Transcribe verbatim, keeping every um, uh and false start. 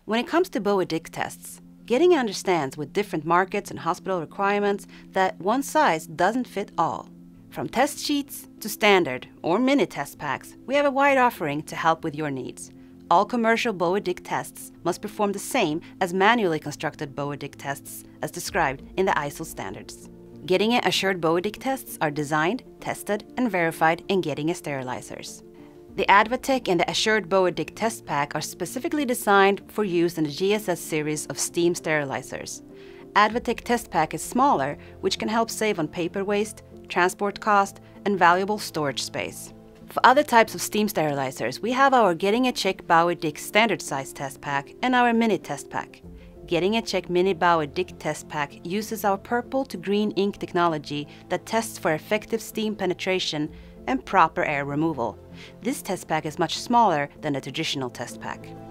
When it comes to Bowie-Dick tests, Getinge understands with different markets and hospital requirements that one size doesn't fit all. From test sheets to standard or mini test packs, we have a wide offering to help with your needs. All commercial Bowie-Dick tests must perform the same as manually constructed Bowie-Dick tests as described in the I S O standards. Getinge Assured Bowie-Dick tests are designed, tested and verified in Getinge sterilizers. The Advatec and the Assured Bowie-Dick test pack are specifically designed for use in the G S S series of steam sterilizers. Advatec test pack is smaller, which can help save on paper waste, transport cost, and valuable storage space. For other types of steam sterilizers, we have our Getinge Check Bowie-Dick standard size test pack and our mini test pack. Getinge Check Mini Bowie-Dick test pack uses our purple to green ink technology that tests for effective steam penetration and proper air removal. This test pack is much smaller than the traditional test pack.